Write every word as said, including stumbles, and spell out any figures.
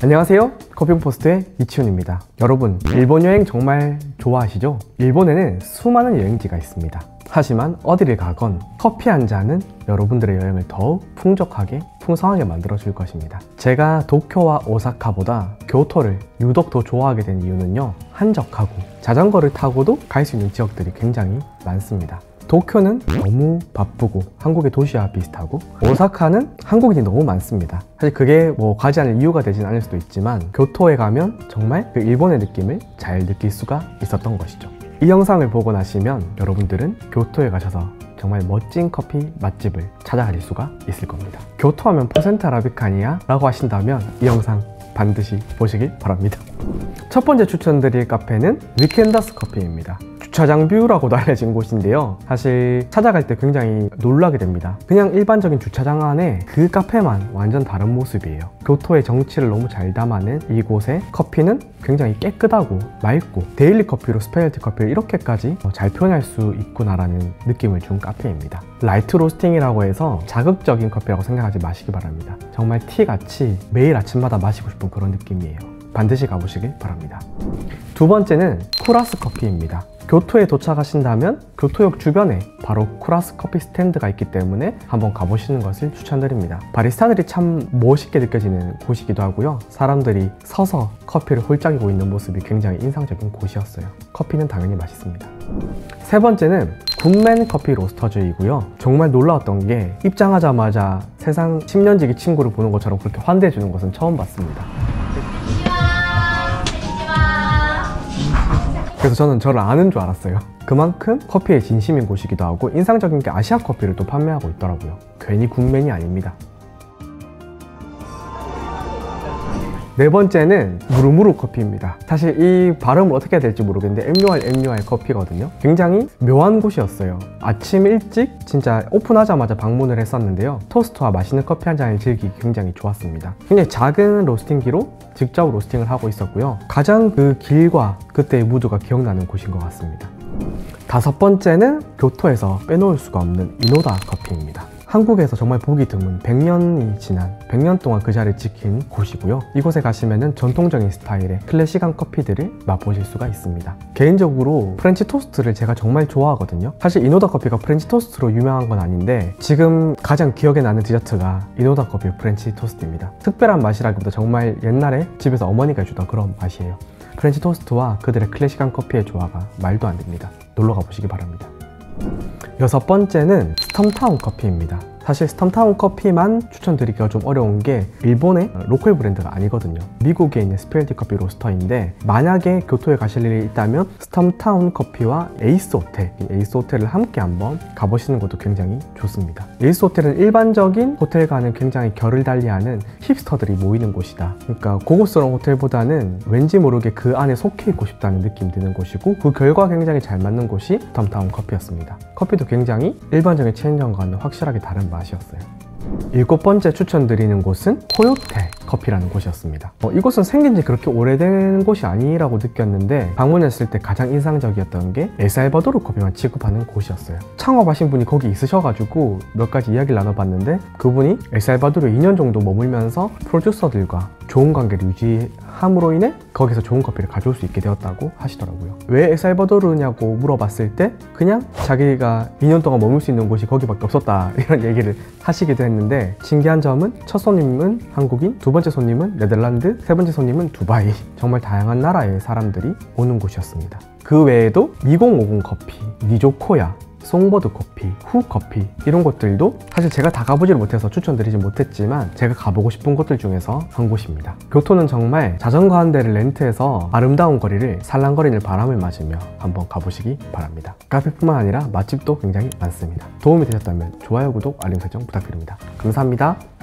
안녕하세요, 커피포스트의 이치훈입니다. 여러분, 일본 여행 정말 좋아하시죠? 일본에는 수많은 여행지가 있습니다. 하지만 어디를 가건 커피 한 잔은 여러분들의 여행을 더욱 풍족하게 풍성하게 만들어 줄 것입니다. 제가 도쿄와 오사카보다 교토를 유독 더 좋아하게 된 이유는요, 한적하고 자전거를 타고도 갈 수 있는 지역들이 굉장히 많습니다. 도쿄는 너무 바쁘고 한국의 도시와 비슷하고, 오사카는 한국인이 너무 많습니다. 사실 그게 뭐 가지 않을 이유가 되진 않을 수도 있지만, 교토에 가면 정말 그 일본의 느낌을 잘 느낄 수가 있었던 것이죠. 이 영상을 보고 나시면 여러분들은 교토에 가셔서 정말 멋진 커피 맛집을 찾아갈 수가 있을 겁니다. 교토하면 퍼센트 아라비카니아 라고 하신다면 이 영상 반드시 보시길 바랍니다. 첫 번째 추천드릴 카페는 위켄더스 커피입니다. 주차장 뷰라고도 알려진 곳인데요, 사실 찾아갈 때 굉장히 놀라게 됩니다. 그냥 일반적인 주차장 안에 그 카페만 완전 다른 모습이에요. 교토의 정치를 너무 잘 담아낸 이곳의 커피는 굉장히 깨끗하고 맑고, 데일리 커피로 스페셜티 커피를 이렇게까지 잘 표현할 수 있구나라는 느낌을 준 카페입니다. 라이트 로스팅이라고 해서 자극적인 커피라고 생각하지 마시기 바랍니다. 정말 티같이 매일 아침마다 마시고 싶은 그런 느낌이에요. 반드시 가보시길 바랍니다. 두 번째는 쿠라스 커피입니다. 교토에 도착하신다면 교토역 주변에 바로 쿠라스 커피 스탠드가 있기 때문에 한번 가보시는 것을 추천드립니다. 바리스타들이 참 멋있게 느껴지는 곳이기도 하고요, 사람들이 서서 커피를 홀짝이고 있는 모습이 굉장히 인상적인 곳이었어요. 커피는 당연히 맛있습니다. 세 번째는 굿맨 커피 로스터즈이고요, 정말 놀라웠던 게 입장하자마자 세상 십 년지기 친구를 보는 것처럼 그렇게 환대해 주는 것은 처음 봤습니다. 그래서 저는 저를 아는 줄 알았어요. 그만큼 커피에 진심인 곳이기도 하고, 인상적인 게 아시아 커피를 또 판매하고 있더라고요. 괜히 굿맨이 아닙니다. 네 번째는 무르무르 커피입니다. 사실 이 발음을 어떻게 해야 될지 모르겠는데 엠유알 엠유알 커피거든요. 굉장히 묘한 곳이었어요. 아침 일찍 진짜 오픈하자마자 방문을 했었는데요, 토스트와 맛있는 커피 한 잔을 즐기기 굉장히 좋았습니다. 굉장히 작은 로스팅기로 직접 로스팅을 하고 있었고요, 가장 그 길과 그때의 무드가 기억나는 곳인 것 같습니다. 다섯 번째는 교토에서 빼놓을 수가 없는 이노다 커피입니다. 한국에서 정말 보기 드문 백 년이 지난 백 년 동안 그 자리를 지킨 곳이고요, 이곳에 가시면은 전통적인 스타일의 클래식한 커피들을 맛보실 수가 있습니다. 개인적으로 프렌치 토스트를 제가 정말 좋아하거든요. 사실 이노다 커피가 프렌치 토스트로 유명한 건 아닌데, 지금 가장 기억에 나는 디저트가 이노다 커피 프렌치 토스트입니다. 특별한 맛이라기보다 정말 옛날에 집에서 어머니가 해주던 그런 맛이에요. 프렌치 토스트와 그들의 클래식한 커피의 조화가 말도 안 됩니다. 놀러 가보시기 바랍니다. 여섯 번째는 스톰타운 커피입니다. 사실 스톰타운 커피만 추천드리기가 좀 어려운 게 일본의 로컬 브랜드가 아니거든요. 미국에 있는 스페셜티 커피 로스터인데, 만약에 교토에 가실 일이 있다면 스톰타운 커피와 에이스 호텔, 에이스 호텔을 함께 한번 가보시는 것도 굉장히 좋습니다. 에이스 호텔은 일반적인 호텔과는 굉장히 결을 달리하는 힙스터들이 모이는 곳이다. 그러니까 고급스러운 호텔보다는 왠지 모르게 그 안에 속해 있고 싶다는 느낌이 드는 곳이고, 그 결과 굉장히 잘 맞는 곳이 스톰타운 커피였습니다. 커피도 굉장히 일반적인 체인점과는 확실하게 다른 맛이었어요. 일곱 번째 추천드리는 곳은 코요테 커피라는 곳이었습니다. 어, 이곳은 생긴 지 그렇게 오래된 곳이 아니라고 느꼈는데, 방문했을 때 가장 인상적이었던 게 엘살바도르 커피만 취급하는 곳이었어요. 창업하신 분이 거기 있으셔가지고 몇 가지 이야기를 나눠봤는데, 그분이 엘살바도르에 이 년 정도 머물면서 프로듀서들과 좋은 관계를 유지함으로 인해 거기서 좋은 커피를 가져올 수 있게 되었다고 하시더라고요. 왜 엘살바도르냐고 물어봤을 때 그냥 자기가 이 년 동안 머물 수 있는 곳이 거기밖에 없었다, 이런 얘기를 하시기도 했는데, 신기한 점은 첫 손님은 한국인, 두 번째 손님은 네덜란드, 세 번째 손님은 두바이, 정말 다양한 나라의 사람들이 오는 곳이었습니다. 그 외에도 이공오공 커피, 니조코야, 송버드 커피, 후 커피, 이런 곳들도 사실 제가 다 가보지를 못해서 추천드리지 못했지만 제가 가보고 싶은 곳들 중에서 한 곳입니다. 교토는 정말 자전거 한 대를 렌트해서 아름다운 거리를 살랑거리는 바람을 맞으며 한번 가보시기 바랍니다. 카페뿐만 아니라 맛집도 굉장히 많습니다. 도움이 되셨다면 좋아요, 구독, 알림 설정 부탁드립니다. 감사합니다.